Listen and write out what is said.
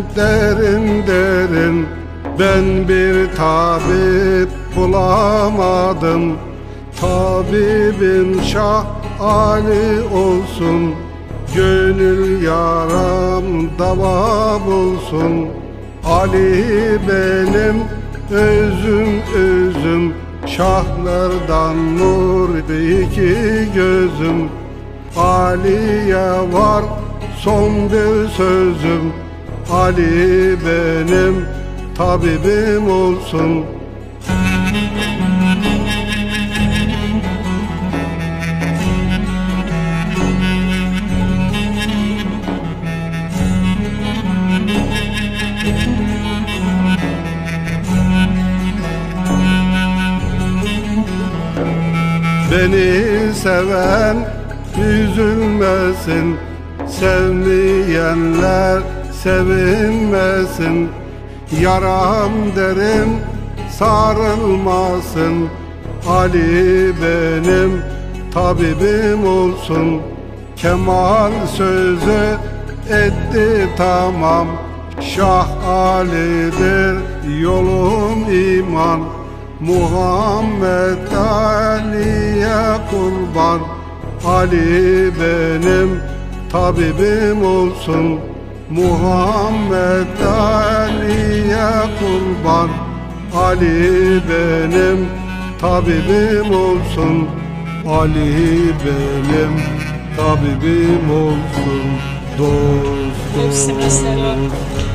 derin derin. Ben bir tabip bulamadım. Tabibim Şah Ali olsun. Gönül yaram dava bulsun. Ali benim özüm özüm. Şahlardan nur iki gözüm. Ali'ye var son bir sözüm. Ali benim tabibim olsun. Beni seven üzülmesin, sevmeyenler sevinmesin. Yaram derin sarılmasın. Ali benim tabibim olsun. Kemal sözü etti tamam. Şah Ali'dir yolum iman. Muhammed Ali'ye kurban. Ali benim tabibim olsun. Muhammed Ali'ye kurban. Ali benim tabibim olsun. Ali benim tabibim olsun. Dost, Hepsine selam.